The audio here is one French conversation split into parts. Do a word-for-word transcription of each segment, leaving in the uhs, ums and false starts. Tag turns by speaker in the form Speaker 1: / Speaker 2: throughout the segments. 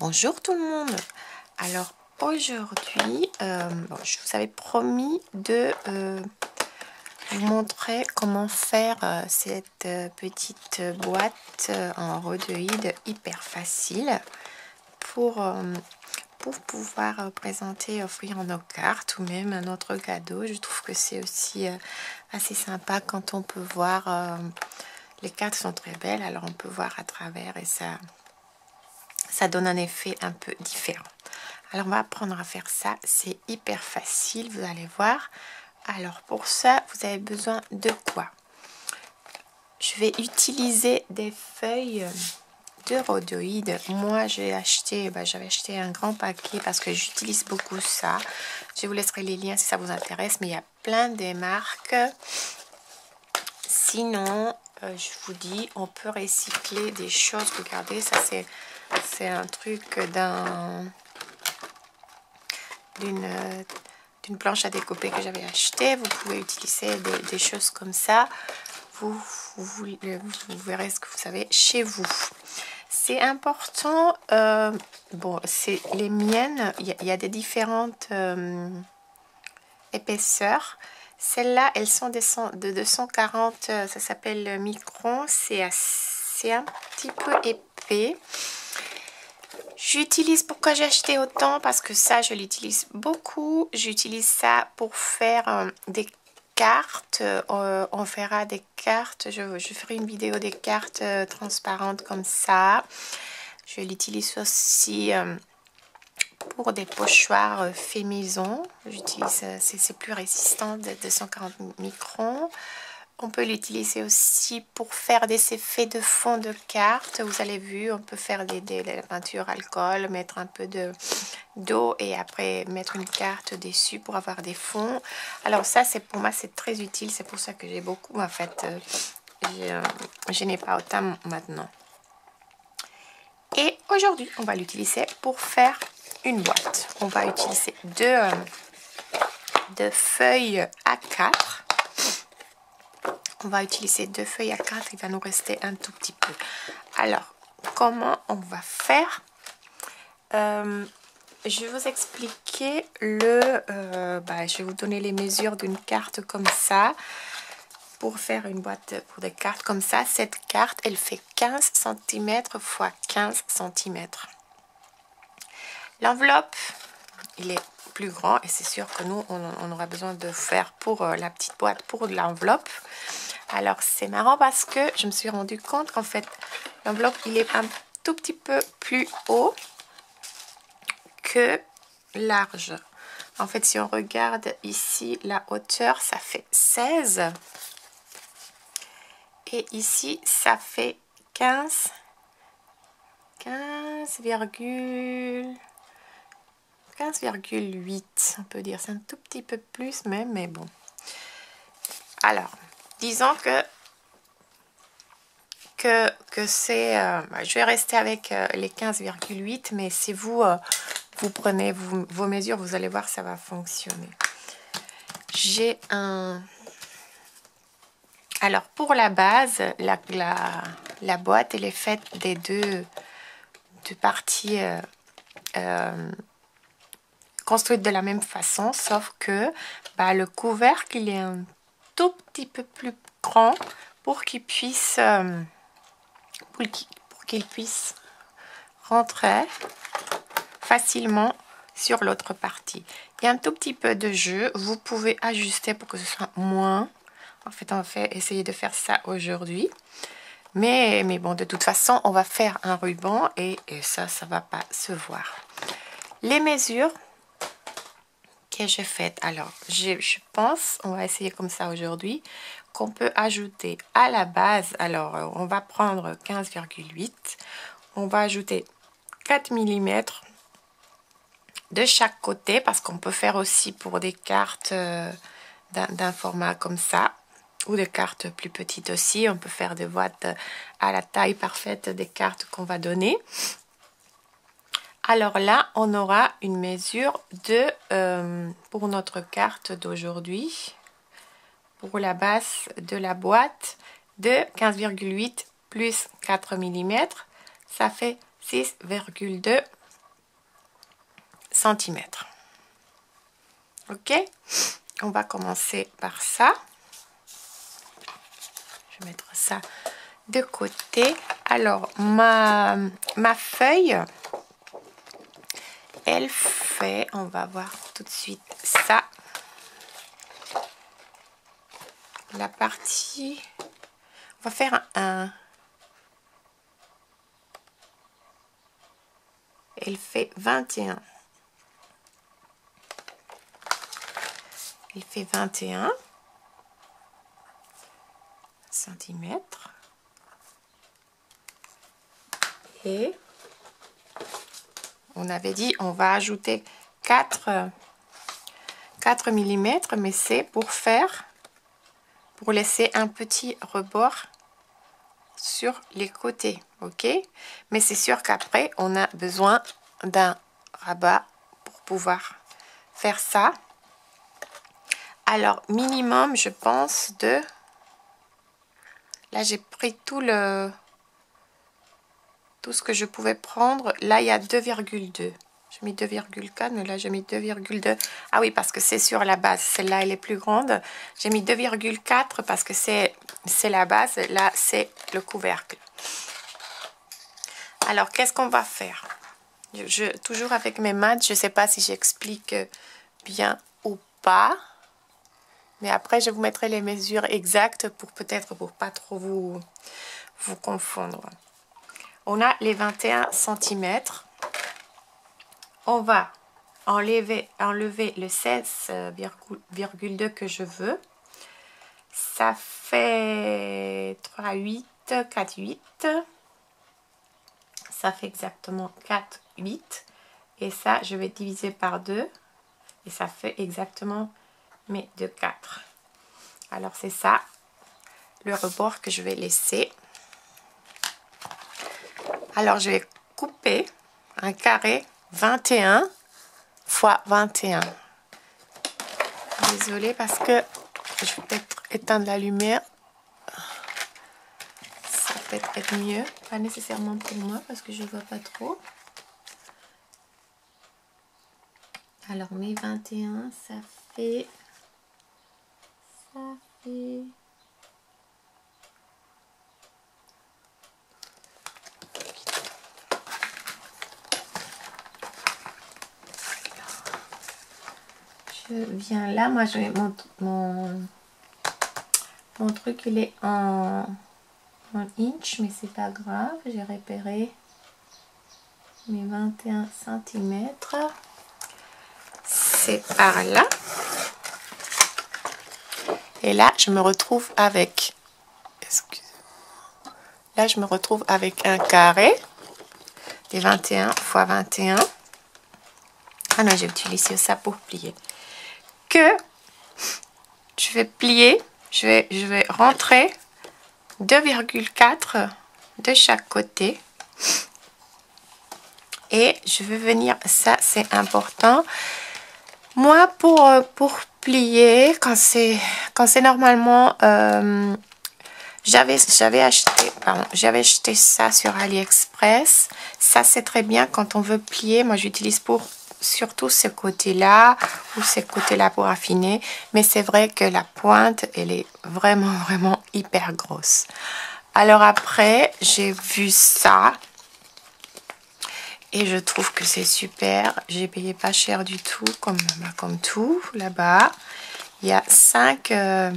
Speaker 1: Bonjour tout le monde. Alors aujourd'hui, euh, bon, je vous avais promis de euh, vous montrer comment faire euh, cette euh, petite boîte euh, en rhodoïde hyper facile pour, euh, pour pouvoir euh, présenter, offrir nos cartes ou même un autre cadeau. Je trouve que c'est aussi euh, assez sympa quand on peut voir, euh, les cartes sont très belles, alors on peut voir à travers et ça... ça donne un effet un peu différent. Alors on va apprendre à faire ça, c'est hyper facile, vous allez voir. Alors pour ça, vous avez besoin de quoi? Je vais utiliser des feuilles de rhodoïde. Moi j'ai acheté, bah, j'avais acheté un grand paquet parce que j'utilise beaucoup ça. Je vous laisserai les liens si ça vous intéresse, mais il y a plein de marques. Sinon, euh, je vous dis, on peut recycler des choses. Regardez, ça c'est c'est un truc d'un d'une d'une planche à découper que j'avais acheté. Vous pouvez utiliser des, des choses comme ça. Vous, vous, vous, vous verrez ce que vous savez chez vous. C'est important. Euh, bon, c'est les miennes. Il y, y a des différentes euh, épaisseurs. Celles-là, elles sont des de deux cent quarante. Ça s'appelle micron. C'est assez un petit peu épais. J'utilise, pourquoi j'ai acheté autant? Parce que ça, je l'utilise beaucoup. J'utilise ça pour faire euh, des cartes. Euh, on fera des cartes. Je, je ferai une vidéo des cartes euh, transparentes comme ça. Je l'utilise aussi euh, pour des pochoirs euh, fait maison. J'utilise, euh, c'est plus résistant de deux cent quarante microns. On peut l'utiliser aussi pour faire des effets de fond de carte. Vous avez vu, on peut faire des, des, des peintures alcool, mettre un peu de d'eau et après mettre une carte dessus pour avoir des fonds. Alors ça, c'est pour moi, c'est très utile. C'est pour ça que j'ai beaucoup, en fait. Euh, je, je n'ai pas autant maintenant. Et aujourd'hui, on va l'utiliser pour faire une boîte. On va utiliser deux, euh, deux feuilles A quatre. On va utiliser deux feuilles à quatre, il va nous rester un tout petit peu. Alors, comment on va faire? euh, Je vais vous expliquer le... Euh, bah, je vais vous donner les mesures d'une carte comme ça. Pour faire une boîte pour des cartes comme ça, cette carte, elle fait quinze centimètres fois quinze centimètres. L'enveloppe, il est plus grand et c'est sûr que nous, on, on aura besoin de faire pour euh, la petite boîte, pour de l'enveloppe. Alors c'est marrant parce que je me suis rendu compte qu'en fait l'enveloppe il est un tout petit peu plus haut que large. En fait si on regarde ici la hauteur ça fait seize et ici ça fait quinze virgule huit, on peut dire. C'est un tout petit peu plus même, mais bon. Alors disons que que, que c'est... Euh, je vais rester avec euh, les quinze virgule huit, mais si vous, euh, vous prenez vous, vos mesures, vous allez voir, ça va fonctionner. J'ai un... Alors, pour la base, la, la, la boîte, elle est faite des deux, deux parties euh, euh, construites de la même façon, sauf que bah, le couvercle, il est un tout petit peu plus grand pour qu'il puisse... Euh, pour qu'il puisse rentrer facilement sur l'autre partie. Il y a un tout petit peu de jeu, vous pouvez ajuster pour que ce soit moins. En fait, on va essayer de faire ça aujourd'hui. Mais, mais bon, de toute façon, on va faire un ruban et, et ça, ça va pas se voir. Les mesures que j'ai faites, alors, je, je pense, on va essayer comme ça aujourd'hui, qu'on peut ajouter à la base, alors on va prendre quinze virgule huit, on va ajouter quatre millimètres de chaque côté, parce qu'on peut faire aussi pour des cartes euh, d'un format comme ça, ou des cartes plus petites aussi, on peut faire des boîtes à la taille parfaite des cartes qu'on va donner. Alors là, on aura une mesure de, euh, pour notre carte d'aujourd'hui, pour la base de la boîte, de quinze virgule huit plus quatre millimètres, ça fait six virgule deux centimètres. Ok, on va commencer par ça. Je vais mettre ça de côté. Alors, ma, ma feuille, elle fait, on va voir tout de suite ça. La partie, on va faire un, elle fait vingt et un. Elle fait vingt et un centimètres. Et on avait dit on va ajouter quatre millimètres, mais c'est pour faire, pour laisser un petit rebord sur les côtés, ok? Mais c'est sûr qu'après on a besoin d'un rabat pour pouvoir faire ça. Alors minimum, je pense de, là j'ai pris tout le tout ce que je pouvais prendre. Là il y a deux virgule deux. J'ai mis deux virgule quatre, mais là j'ai mis deux virgule deux. Ah oui, parce que c'est sur la base. Celle-là, elle est plus grande. J'ai mis deux virgule quatre parce que c'est la base. Là, c'est le couvercle. Alors, qu'est-ce qu'on va faire? je, je, Toujours avec mes maths, je ne sais pas si j'explique bien ou pas. Mais après, je vous mettrai les mesures exactes pour peut-être pour pas trop vous, vous confondre. On a les vingt et un centimètres. On va enlever, enlever le seize virgule deux que je veux. Ça fait trois, huit, quatre, huit. Ça fait exactement quatre, huit. Et ça, je vais diviser par deux. Et ça fait exactement mes deux, quatre. Alors, c'est ça, le rebord que je vais laisser. Alors, je vais couper un carré vingt et un fois vingt et un. Désolée parce que je vais peut-être éteindre la lumière. Ça peut être mieux. Pas nécessairement pour moi parce que je ne vois pas trop. Alors mes vingt et un, ça fait... Ça fait... Je viens là, moi je mon, mon, mon truc il est en, en inch, mais c'est pas grave, j'ai repéré mes vingt et un centimètres. C'est par là. Et là, je me retrouve avec, excusez-moi, là je me retrouve avec un carré des vingt et un fois vingt et un. Ah non, j'ai utilisé ça pour plier. Que je vais plier, je vais, je vais rentrer deux virgule quatre de chaque côté. Et je vais venir, ça c'est important. Moi, pour, pour plier, quand c'est quand c'est normalement... Euh, j'avais j'avais acheté, pardon, j'avais acheté ça sur AliExpress. Ça, c'est très bien quand on veut plier. Moi, j'utilise pour surtout ce côté-là ou ce côté-là pour affiner. Mais c'est vrai que la pointe, elle est vraiment, vraiment hyper grosse. Alors après, j'ai vu ça. Et je trouve que c'est super. J'ai payé pas cher du tout, comme, bah, comme tout là-bas. Il y a cinq, euh,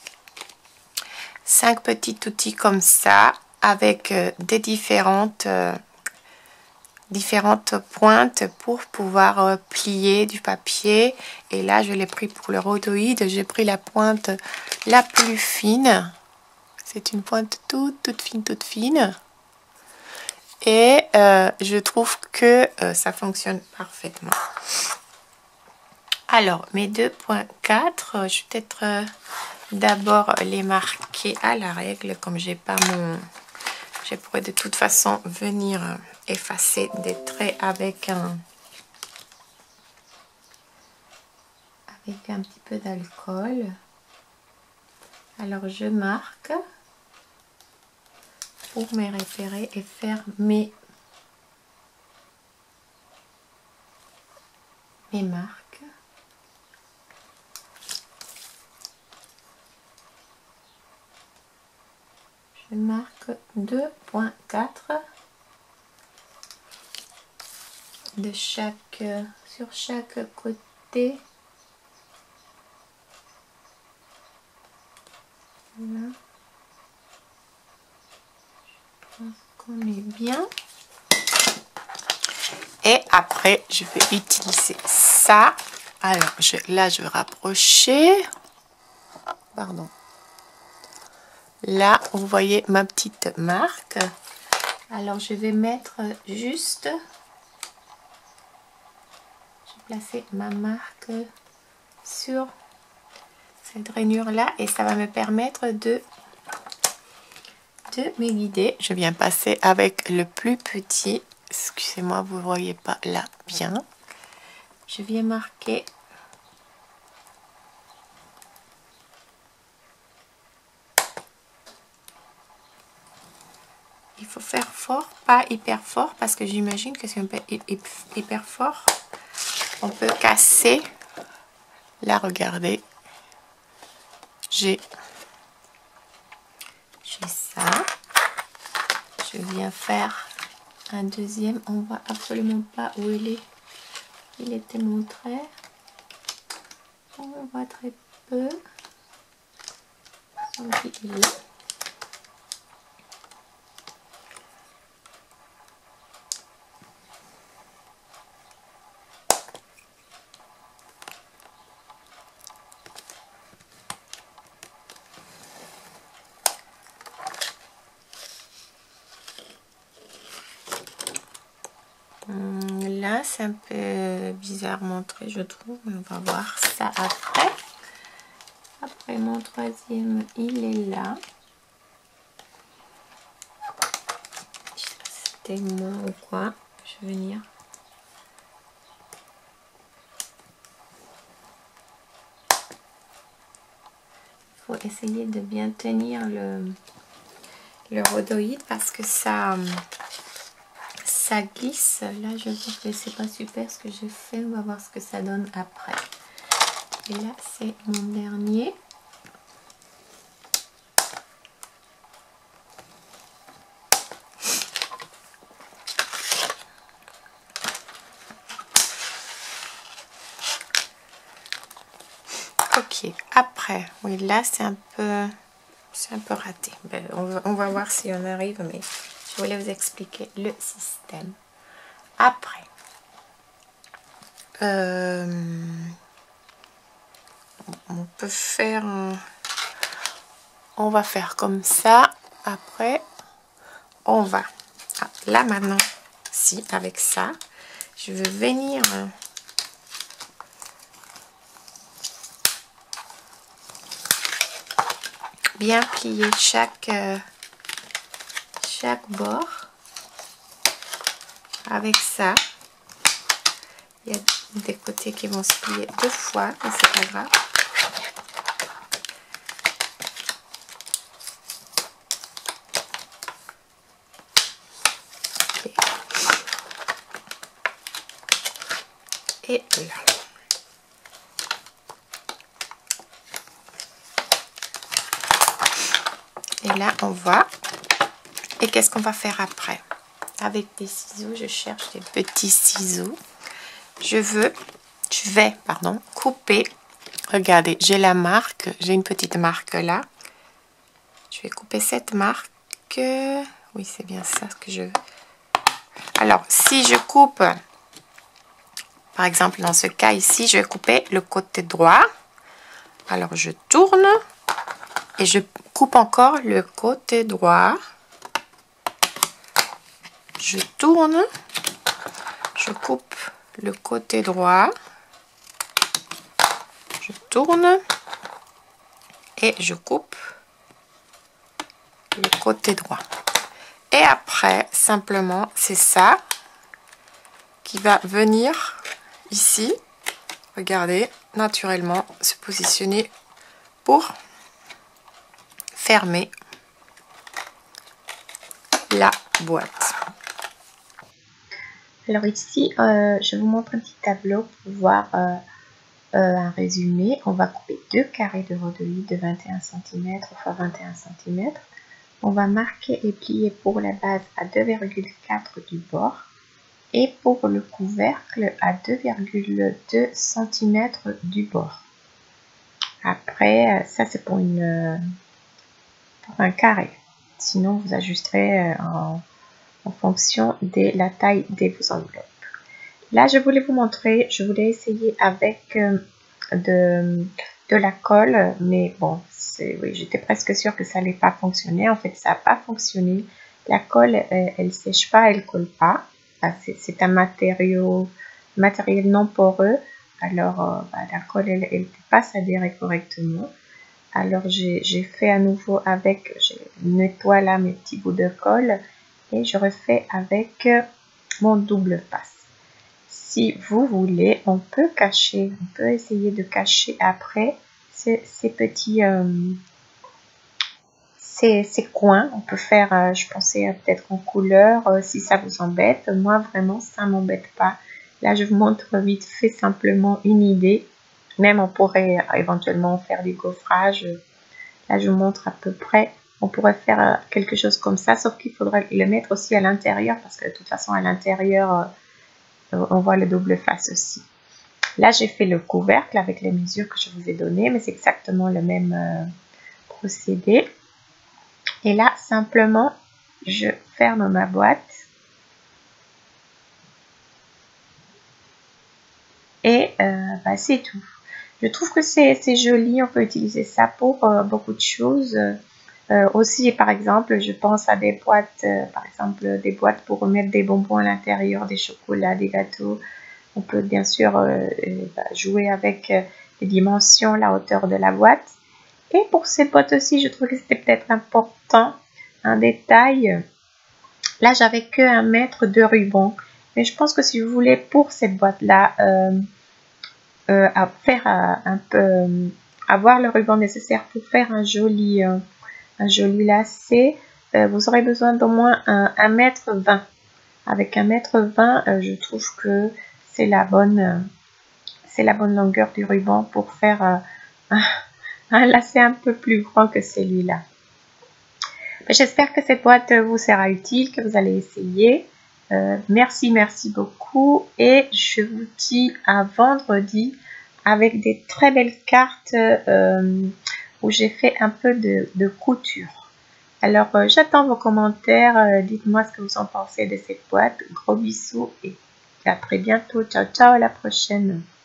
Speaker 1: cinq petits outils comme ça, avec euh, des différentes, euh, différentes pointes pour pouvoir euh, plier du papier. Et là, je l'ai pris pour le rhodoïde. J'ai pris la pointe la plus fine. C'est une pointe toute, toute fine, toute fine. Et euh, je trouve que euh, ça fonctionne parfaitement. Alors, mes deux virgule quatre, euh, je vais peut-être euh, d'abord les marquer à la règle. Comme j'ai pas mon... Je pourrais de toute façon venir euh, effacer des traits avec un... Avec un petit peu d'alcool. Alors, je marque pour me repérer et faire mes mes marques. Je marque deux virgule quatre de chaque, sur chaque côté. Voilà. Je pense qu'on est bien. Et après, je vais utiliser ça. Alors, je, là, je vais rapprocher. Pardon. Là, vous voyez ma petite marque. Alors, je vais mettre juste... Je vais placer ma marque sur cette rainure-là. Et ça va me permettre de, de me guider. Je viens passer avec le plus petit. Excusez-moi, vous ne voyez pas là bien. Je viens marquer... Il faut faire fort, pas hyper fort, parce que j'imagine que si on fait hyper fort, on peut casser. Là, regardez, j'ai j'ai ça. Je viens faire un deuxième. On voit absolument pas où il est. Il était mon trait. On voit très peu. Donc, il est là. Là, c'est un peu bizarre montré, je trouve. On va voir ça après. Après, mon troisième, il est là. Je sais pas si c'était moi ou quoi. Je vais venir. Il faut essayer de bien tenir le, le rhodoïde parce que ça... ça glisse. Là, je vois que c'est pas super ce que j'ai fait. On va voir ce que ça donne après. Et là, c'est mon dernier. Ok. Après, oui, là, c'est un peu, c'est un peu raté. Ben, on va, on va voir si on arrive, mais je voulais vous expliquer le système. Après. Euh, on peut faire un, on va faire comme ça. Après on va ah, là maintenant si avec ça je veux venir bien plier chaque euh, chaque bord avec ça. Il y a des côtés qui vont se plier deux fois, mais c'est pas grave. Et là. Et là, on voit. Et qu'est-ce qu'on va faire après? Avec des ciseaux, je cherche des petits ciseaux. Je veux, je vais, pardon, couper. Regardez, j'ai la marque, j'ai une petite marque là. Je vais couper cette marque. Oui, c'est bien ça que je veux. Alors, si je coupe, par exemple, dans ce cas ici, je vais couper le côté droit. Alors, je tourne et je coupe encore le côté droit. Je tourne, je coupe le côté droit, je tourne et je coupe le côté droit. Et après, simplement, c'est ça qui va venir ici, regardez, naturellement se positionner pour fermer la boîte. Alors ici, euh, je vous montre un petit tableau pour voir euh, euh, un résumé. On va couper deux carrés de rhodolite de vingt et un centimètres fois vingt et un centimètres. On va marquer et plier pour la base à deux virgule quatre du bord et pour le couvercle à deux virgule deux centimètres du bord. Après, ça c'est pour, une, pour un carré. Sinon, vous ajusterez en, en fonction de la taille de vos enveloppes. Là, je voulais vous montrer, je voulais essayer avec euh, de, de la colle, mais bon, oui, j'étais presque sûre que ça n'allait pas fonctionner. En fait, ça n'a pas fonctionné. La colle, elle, elle sèche pas, elle colle pas. C'est un matériau, matériel non poreux. Alors, euh, bah, la colle, elle ne peut pas s'adhérer correctement. Alors, j'ai fait à nouveau avec, je nettoie là mes petits bouts de colle et je refais avec mon double face. Si vous voulez, on peut cacher, on peut essayer de cacher après ces, ces petits euh, ces, ces coins. On peut faire, euh, je pensais euh, peut-être en couleur, euh, si ça vous embête. Moi, vraiment, ça ne m'embête pas. Là, je vous montre vite fait simplement une idée. Même, on pourrait euh, éventuellement faire des gaufrages. Là, je vous montre à peu près. On pourrait faire euh, quelque chose comme ça, sauf qu'il faudrait le mettre aussi à l'intérieur, parce que de toute façon, à l'intérieur, euh, on voit le double face aussi. Là, j'ai fait le couvercle avec les mesures que je vous ai données, mais c'est exactement le même euh, procédé. Et là, simplement, je ferme ma boîte. Et euh, bah, c'est tout. Je trouve que c'est joli. On peut utiliser ça pour euh, beaucoup de choses. Euh, aussi, par exemple, je pense à des boîtes, euh, par exemple, des boîtes pour remettre des bonbons à l'intérieur, des chocolats, des gâteaux. On peut bien sûr euh, bah, jouer avec euh, les dimensions, la hauteur de la boîte. Et pour ces boîtes aussi, je trouve que c'était peut-être important, un détail. Là, j'avais que un mètre de ruban. Mais je pense que si vous voulez, pour cette boîte-là, euh, euh, à faire euh, un peu, euh, avoir le ruban nécessaire pour faire un joli, euh, un joli lacet, euh, vous aurez besoin d'au moins un, un mètre vingt. Avec un mètre vingt, euh, je trouve que c'est la bonne, euh, c'est la bonne longueur du ruban pour faire euh, un, un lacet un peu plus grand que celui-là. J'espère que cette boîte vous sera utile, que vous allez essayer. Euh, merci, merci beaucoup. Et je vous dis à vendredi avec des très belles cartes euh, où j'ai fait un peu de, de couture. Alors, euh, j'attends vos commentaires. Euh, Dites-moi ce que vous en pensez de cette boîte. Gros bisous et à très bientôt. Ciao, ciao, à la prochaine.